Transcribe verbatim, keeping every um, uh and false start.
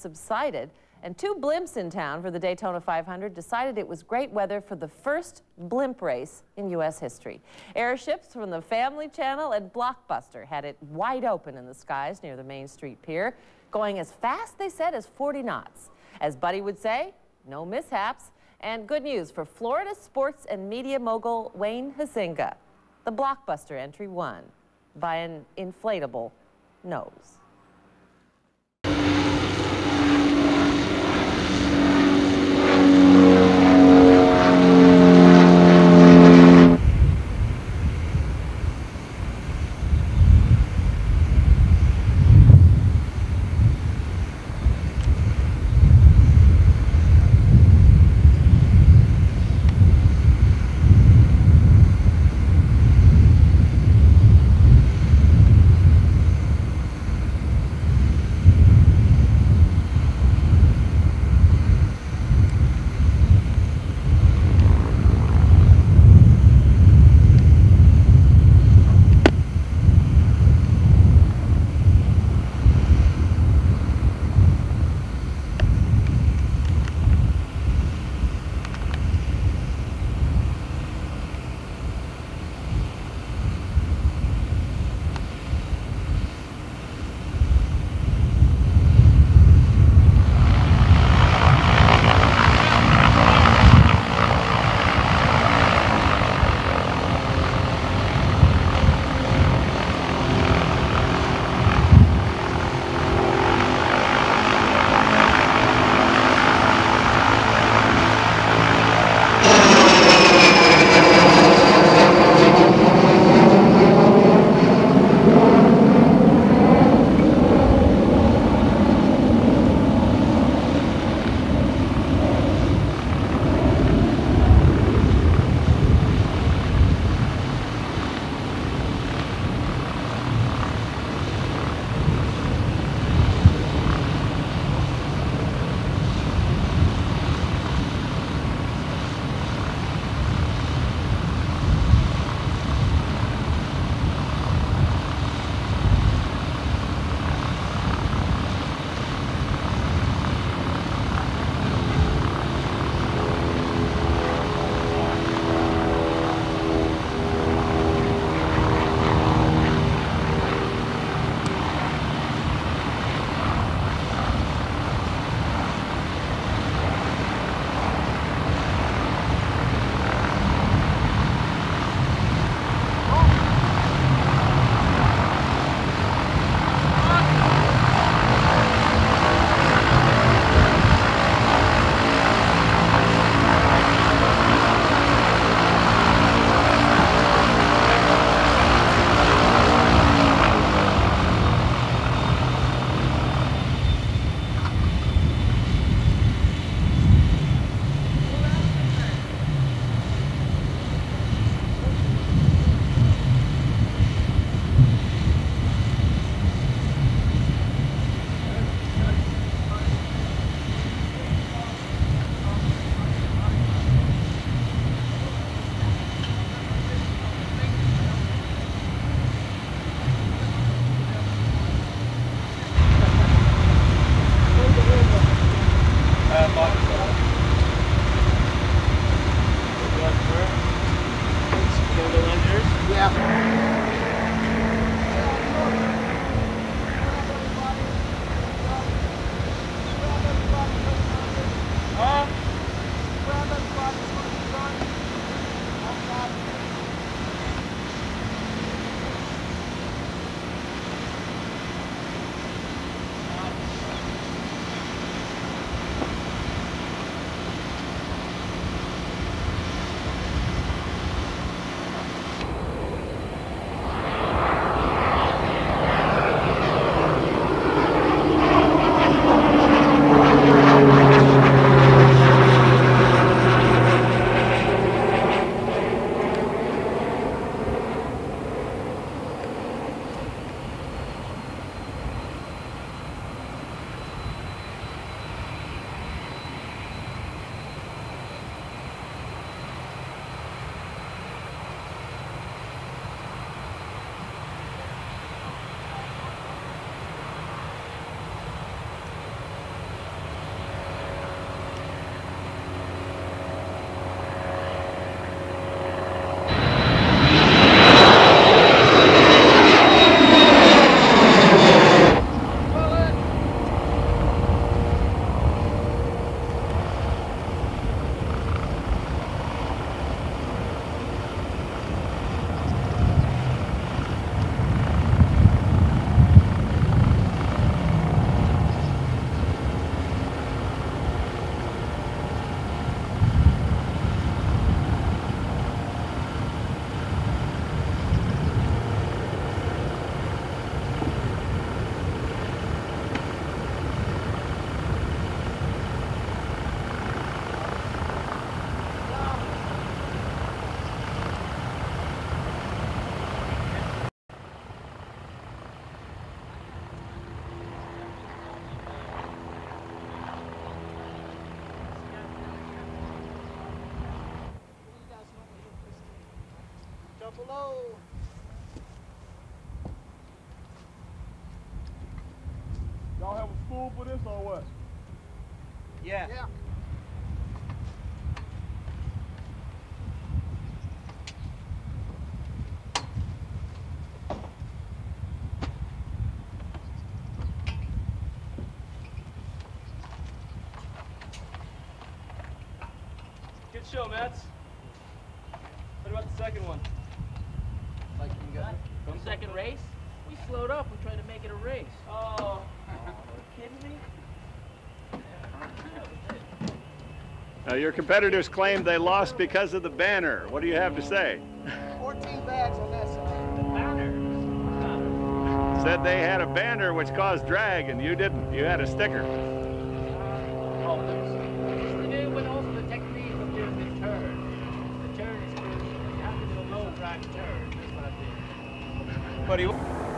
subsided, and two blimps in town for the Daytona five hundred decided it was great weather for the first blimp race in U S history. Airships from the Family Channel and Blockbuster had it wide open in the skies near the Main Street Pier, going as fast, they said, as forty knots. As Buddy would say, no mishaps. And good news for Florida sports and media mogul Wayne Huizenga. The Blockbuster entry won by an inflatable nose. Down below. Y'all have a spool for this or what? Yeah. Yeah. Good show, Mats. What about the second one? Like you got From second race? We slowed up. We tried to make it a race. Oh, Are you kidding me? Now, your competitors claimed they lost because of the banner. What do you have to say? fourteen bags on that side. The banner. Said they had a banner which caused drag, and you didn't. You had a sticker. Oh, it's to do with also the technique of doing the turn. The turn is crucial. You have to do a low drag turn. That's what I did. buddy.